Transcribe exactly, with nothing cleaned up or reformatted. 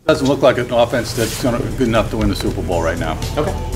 Doesn't look like an offense that's gonna, good enough to win the Super Bowl right now. Okay.